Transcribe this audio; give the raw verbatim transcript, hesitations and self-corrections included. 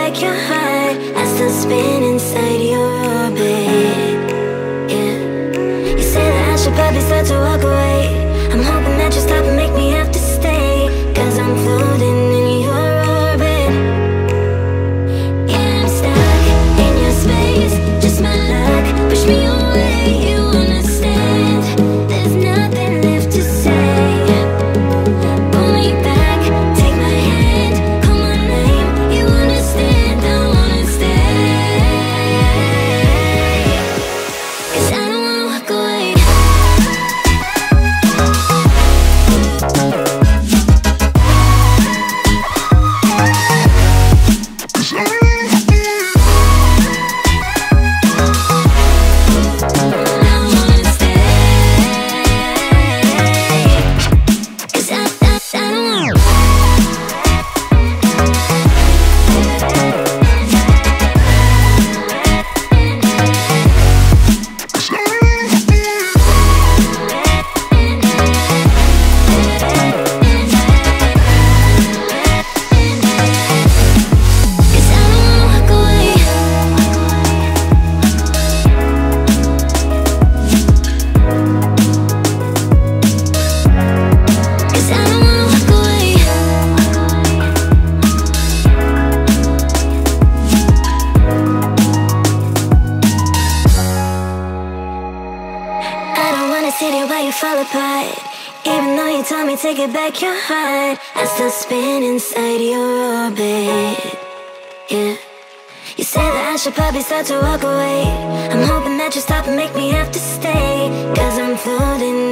back your heart. I still spin inside your orbit. Yeah. You say that I should probably start to walk away. I'm hoping that you stop and make me have to stay. Cause I'm floating in your orbit. Yeah, I'm stuck in your space. Just my luck, push me away. You understand, there's nothing left to say. Pull me back, take my hand, call my name. You understand, I wanna stay. Cause I don't wanna walk away. Take it back your heart. I still spin inside your orbit. Yeah. You say that I should probably start to walk away. I'm hoping that you stop and make me have to stay. Cause I'm floating